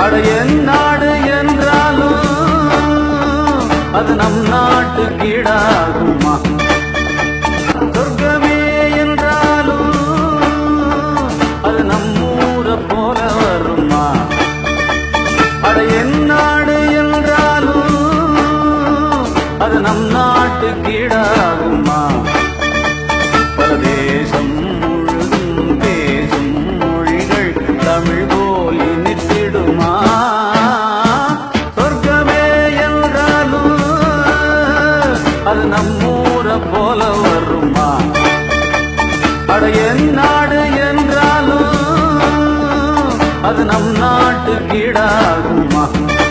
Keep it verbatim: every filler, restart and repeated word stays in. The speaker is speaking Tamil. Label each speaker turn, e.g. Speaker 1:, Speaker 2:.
Speaker 1: அட என் நாடு என்றாலும் அது நம் நாட்டு கீழாகுமா? சொர்க்கமே என்றாலும் அது நம்மூர போல வருமா? அட என் நாடு என்றாலும் அது நம் நாட்டு கீழாகுமா? பரதேசம் முழுதும் பேசும் மொழிகள் தமிழ் போல் இனித்திடுமா? சொர்க்கமே என்றாலும் அது நம்மூர போல வருமா? அட என் நாடு என்றாலும் அது நம் நாட்டு கீழாகுமா?